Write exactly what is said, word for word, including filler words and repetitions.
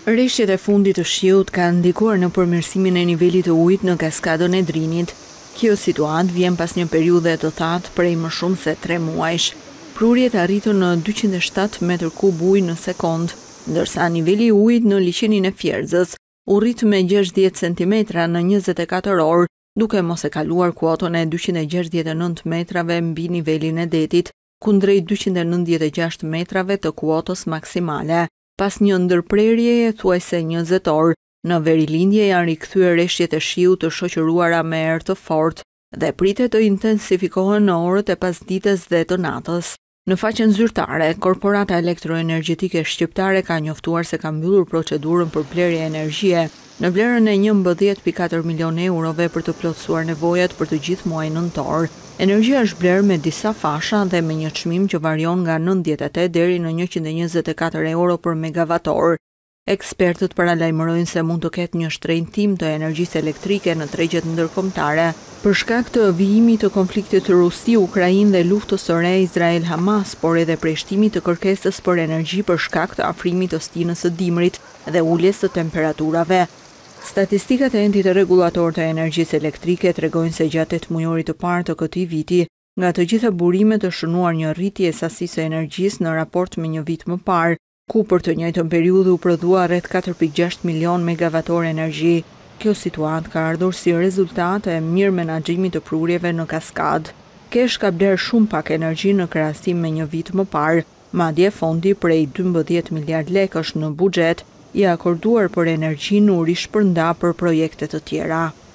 Reshjet e fundit të shiut kanë ndikuar në përmirësimin e nivelit të ujit në kaskadën e Drinit. Kjo situatë vjen pas një periudhe të thatë prej më shumë se tre muajsh. Prurjet arritën në dyqind e shtatë metër kub ujë në sekond, ndërsa niveli i ujit në liçenin e Fierzës u rrit me gjashtëdhjetë centimetra në njëzet e katër orë, duke mos e kaluar kuotën e dyqind e gjashtëdhjetë e nëntë metrave mbi nivelin e detit, kundrejt dyqind e nëntëdhjetë e gjashtë metrave të kuotës maksimale. Pas një ndërprerjeje thuajse njëzet orë, në verilindje janë rikthyer reshjet e shiut të shoqëruara me erë të fortë dhe pritet të intensifikohen në orët e pasdites dhe të natës. Në faqen zyrtare, Korporata Elektroenergjetike Shqiptare ka njoftuar se ka mbyllur procedurën për blerje energjie në vlerën e njëmbëdhjetë pikë katër milion eurove për të plotësuar nevojat për të gjithë muajin nëntor. Energjia është blerë me disa fasha dhe me një çmim që varion nga nëntëdhjetë e tetë deri në njëqind e njëzet e katër euro për megavator. Ekspertët paralajmërojnë se mund të ketë një shtrenjtim të energjisë elektrike në tregjet ndërkombëtare për shkak të vijimit të konfliktit Rusi-Ukrainë dhe luftës së re Izrael-Hamas, por edhe preshtimit të kërkesës për energji për shkak të afrimit të stinës së dimrit dhe uljes së temperaturave. Statistikat e Entit Rregullator të Energjisë Elektrike tregojnë se gjatë tetë mujorit të parë të këtij viti, nga të gjitha burimet është shënuar një rritje e sasisë së energjisë në raport me një vit më parë, ku për të njëjtën periudhë u prodhua rreth katër pikë gjashtë milion megavator energji. Kjo situatë ka ardhur si rezultat e mirë menaxhimit të prurjeve në kaskadë. KESH ka bler shumë pak energji në krahasim me një vit më parë, madje fondi prej dymbëdhjetë miliard lekësh në buxhet i akorduar për energji u rishpërnda për projekte të tjera.